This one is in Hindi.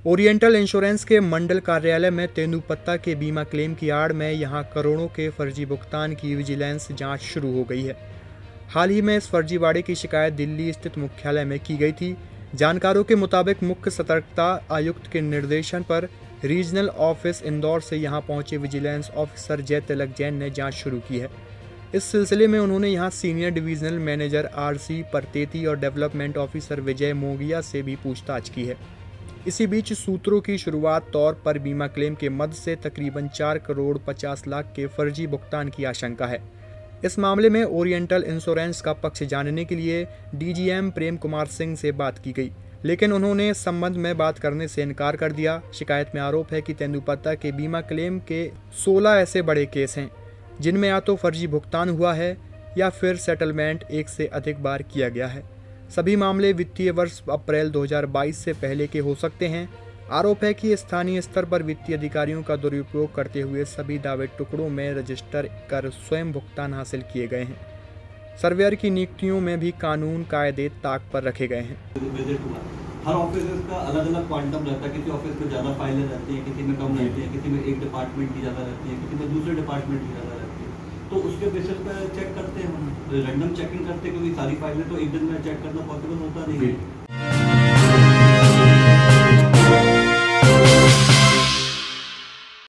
ओरिएंटल इंश्योरेंस के मंडल कार्यालय में तेंदुपत्ता के बीमा क्लेम की आड़ में यहां करोड़ों के फर्जी भुगतान की विजिलेंस जांच शुरू हो गई है। हाल ही में इस फर्जीवाड़े की शिकायत दिल्ली स्थित मुख्यालय में की गई थी। जानकारों के मुताबिक मुख्य सतर्कता आयुक्त के निर्देशन पर रीजनल ऑफिस इंदौर से यहां पहुंचे विजिलेंस ऑफिसर जय तिलक जैन ने जांच शुरू की है। इस सिलसिले में उन्होंने यहां senior divisional manager RC Parteti और डेवलपमेंट ऑफिसर विजय मोगिया से भी पूछताछ की है। इसी बीच सूत्रों की शुरुआत तौर पर बीमा क्लेम के मद से तकरीबन 4 करोड़ 50 लाख के फर्जी भुगतान की आशंका है। इस मामले में ओरिएंटल इंश्योरेंस का पक्ष जानने के लिए डीजीएम प्रेम कुमार सिंह से बात की गई, लेकिन उन्होंने इस संबंध में बात करने से इनकार कर दिया। शिकायत में आरोप है कि तेंदुपत्ता के बीमा क्लेम के 16 ऐसे बड़े केस हैं जिनमें या तो फर्जी भुगतान हुआ है या फिर सेटलमेंट एक से अधिक बार किया गया है। सभी मामले वित्तीय वर्ष अप्रैल 2022 से पहले के हो सकते हैं। आरोप है कि स्थानीय स्तर पर वित्तीय अधिकारियों का दुरुपयोग करते हुए सभी दावे टुकड़ों में रजिस्टर कर स्वयं भुगतान हासिल किए गए हैं। सर्वेयर की नियुक्तियों में भी कानून कायदे ताक पर रखे गए हैं। हर ऑफिस का अलग अलग क्वांटम रहता है। किसी ऑफिस में ज़्यादा फाइलें रहती हैं, किसी में कम रहती हैं, किसी में एक डिपार्टमेंट की ज़्यादा रहती है, किसी में दूसरे डिपार्टमेंट की ज़्यादा रहती है। तो उसके बेसिस पे चेक करते हैं हम, रैंडम चेकिंग करते हैं, क्योंकि सारी फाइलें तो एक दिन में चेक करना पॉसिबल होता नहीं है।